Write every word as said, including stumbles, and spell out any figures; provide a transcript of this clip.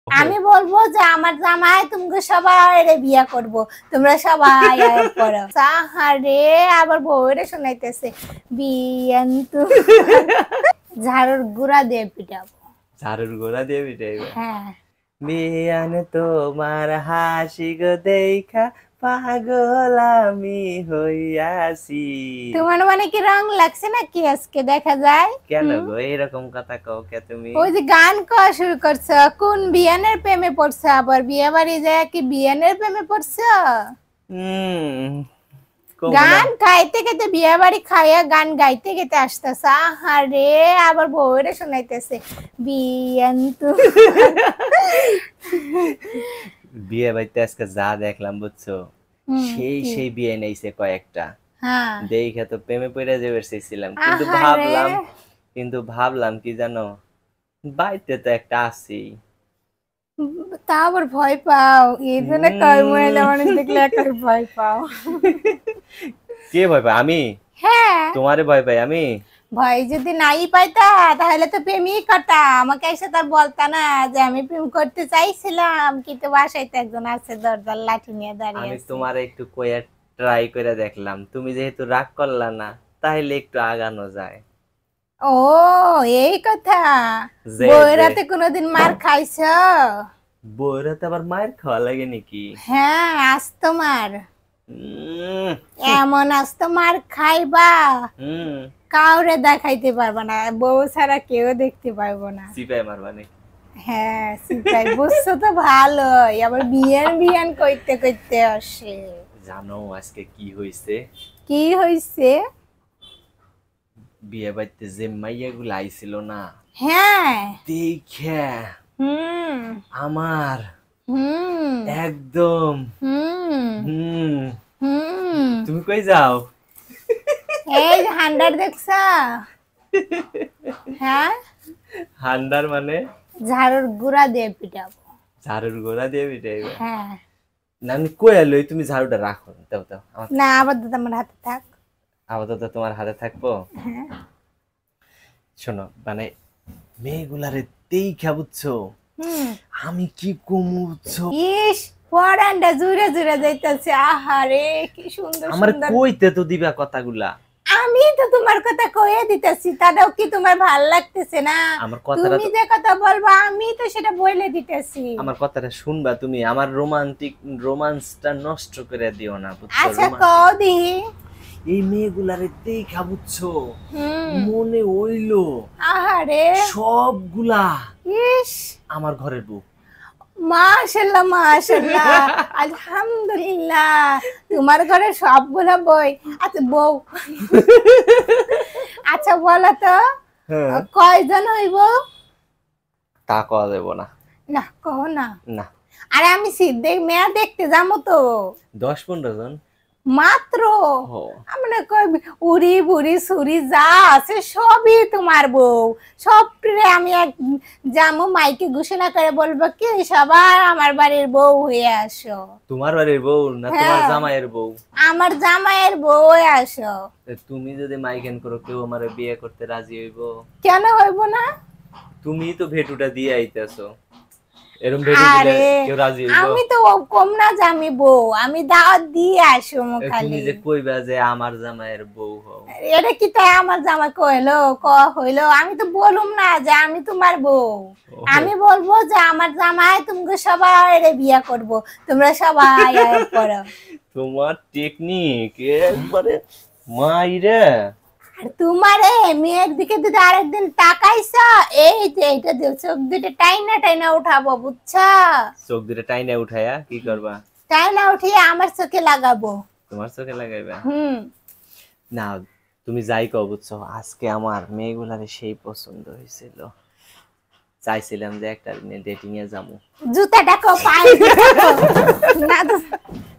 আমি বলবো যে আমার জামাই তুমি সবাই বিয়া করব, তোমরা সবাই আয় পড়ো। সাহারে আবার বউরে শোনাইতেছে বিয়ান তো ঝাড়ুর গুড়া দিয়ে পিটাবো। ঝাড়ুর গোড়া দিয়ে পিটাইবে? হ্যাঁ। বিয়ান তোমার হাসি গো দেখা পাগল আমি হইয়াছি। তোমার মানে কি রং লাগছে নাকি আজকে দেখা যায়? কেন গো এরকম কথা কও কে তুমি? ওই যে গান কওয়া শুরু করছো, কোন বিয়ানের প্রেমে পড়ছো? আবার বিয়ে বাড়ি যায় কি বিয়ানের প্রেমে পড়ছো? হুম গান গাইতে গাইতে বিয়ে বাড়ি খাইয়া গান গাইতে গাইতে আসতেছে। আহারে আবার বউরে শোনাইতেছে বিয়ান তো বিয়ে বাড়িতে আজকে যা দেখলাম বুঝছো, সেই সেই বিয়ে নেইছে কয়েকটা। হ্যাঁ দেখে তো প্রেমে পড়ে যাবে চেয়েছিলাম, কিন্তু ভাবলাম কিন্তু ভাবলাম কি জানো, বাড়িতে তো একটা আছি। তা আবার ভয় পাও? এই জন্য কয় মহিলা মানুষ দেখলে একার ভয় পাও। কে ভয় পায়? আমি? হ্যাঁ তোমারে ভয় পাই আমি? ভয় যদি নাই পাইতা তাহলে তো প্রেমই করতা, আমাকে এসে তার বলতা না যে আমি প্রেম করতে চাইছিলাম, কিন্তু বাসায় তো একজন আছে দরজার লাঠি নিয়ে দাঁড়িয়ে আছে। আমি তোমারে একটু কইয়া ট্রাই করে দেখলাম, তুমি যেহেতু রাগ করলা না তাহলে একটু আগানো যায়। ও এই কথা। বউরাতে কোনোদিন মার খাইছো? বউরাতে আবার মায়ের খাওয়া লাগে নাকি? হ্যাঁ আজ তোমার এমন আজ তোমার খাইবা কাউরে দেখাইতে পারবা না, বউ ছাড়া কেউ দেখতে পারবো না। সিপাই মারবা নাকি? হ্যাঁ সিপাই। বুঝছো তো ভালোই, আবার বিয়ান বিয়ান কইতে কইতে আসে। জানো আজকে কি হইছে? কি হইছে? বিয়ে বাড়িতে যে মাইয়া গুলো আইছিল না, হ্যাঁ দেখে হুম আমার হুম একদম হুম হুম হুম তুমি কই যাও? এই হান্ডার দেখছা? হ্যাঁ হান্ডার মানে? ঝাড়ুর গুড়া দিয়ে পিটাবো। ঝাড়ুর গোড়া দিয়ে পিটাইবে? হ্যাঁ। না আমি কই লই, তুমি ঝাড়ুটা রাখো। দাও দাও না আপাতত আমার হাতে থাক। আপাতত তোমার হাতে থাকবো? হ্যাঁ। শোনো মানে মেয়েগুলারে দেখা বুঝছো আমি কি কমু বুঝছো? ইস পরান্ডা জুড়ে জুড়ে যাইতাছে। আহারে কি সুন্দর সুন্দর। আমার কইতে তো দিবা কথাগুলা। আমি তো তোমার কথা কইয়া দিতেছি, তাও কি তোমার ভাল লাগতেছে না? আমার কথাটা তুমি যে কথা বলবা আমি তো সেটা বলে দিতেছি। আমার কথাটা শুনবা তুমি, আমার রোমান্টিক রোমান্সটা নষ্ট করে দিও না বুঝছো? আচ্ছা কও দি। এই মেয়েগুলারে দেখা বুঝছো মনে হইলো আহারে সবগুলা ইস আমার ঘরের বউ। মাশাআল্লাহ মাশাআল্লাহ আলহামদুলিল্লাহ, তোমার ঘরে সবগুলা বই আচ্ছা বউ। আচ্ছা বলো তো কয়জন হইব? তা কওয়া দেব না। না কও না। না আরে আমি সিদ্ধে মেয়া দেখতে যাবো তো। দশ পনেরো জন মাত্র। আমরা কই উড়ি বুড়ি সুরি যা আছে সবই তোমার বউ। সবরে আমি এক জামু মাইকে ঘোষণা করে বলবো কি সবাই আমার বাড়ির বউ হয়ে আসো। তোমার বাড়ির বউ না তোমার জামাইয়ের বউ? আমার জামাইয়ের বউ হয়ে আসো। তুমি যদি মাইকেন করো কেউ আমারে বিয়ে করতে রাজি হইব? কেন হইব না? তুমি তো ভেটুটা দিয়ে আইতাছো, এরকম ভেটু দিলে কেউ রাজি হইব? আমি তো কম না যে আমি বউ, আমি দাওয়াত দিয়ে আসবো খালি। তুমি যে কইবা যে আমার জামাইয়ের বউ হও, এটা কি তাই আমার জামাই কইলো ক হইলো? আমি তো বলুম না যে আমি তোমার বউ, আমি বলবো যে আমার জামাই তুমি সবাই বিয়া করব, তোমরা সবাই আয় পড়ো। তোমার টেকনিক একবারে মাইরে। আর তোমারে মেয়ের দিকে যদি আরেকদিন তাকাইছো এই যে এটা দিও চোখ দুটো টাইনা টাইনা উঠাবো বুঝছা? চোখ দুটো টাইনা উঠায়া কি করবা? টাইনা উঠিয়ে আমার চোখে লাগাবো। তোমার চোখে লাগাইবা? হুম না তুমি যাই কও বুঝছো, আজকে আমার মেয়েগুলারে সেই পছন্দ হয়েছিল, চাইছিলাম যে একটা ডেটিং এ যাবো। জুতাটা কো পায়ে না